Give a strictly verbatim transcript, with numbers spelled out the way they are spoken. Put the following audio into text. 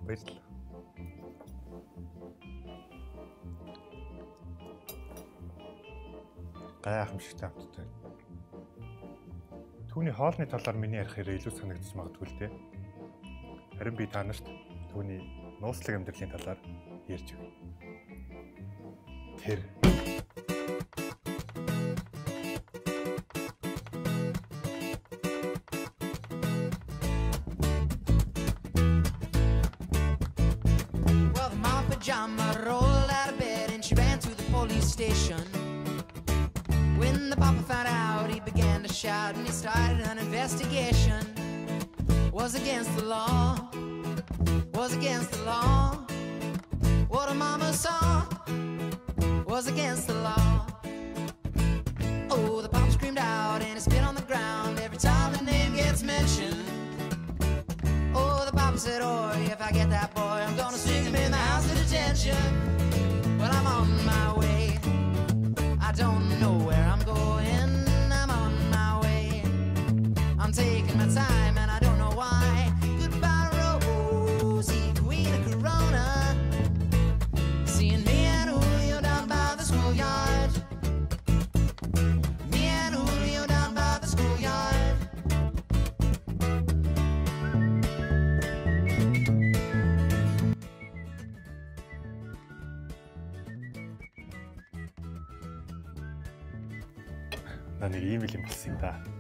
Баярлалаа. Гайхамшигтай хамттай. Түүний хоолны талаар миний ярих хэрэг илүү санагдаж магадгүй л дээ. Харин би та нарт түүний нууцлаг амьдралын талаар ярьж өгье. Тэр Well, the mom pajama rolled out of bed and she ran to the police station. When the papa found out, he began to shout and he started an investigation. Was against the law, was against the law. What a mama saw was against the law. Oh, the papa screamed out and he spit on the ground every time the name gets mentioned. Oh, the papa said, oh, if I get that boy, I'm gonna stick him in the house of detention. Well, I'm on my way, I don't know where I'm going. I'm on my way, I'm taking my time and I don't know why. Goodbye, Rosie, queen of Corona. Seeing me and Julio down by the schoolyard. Me and Julio down by the schoolyard. Нэг ийм л юм болсон юм да.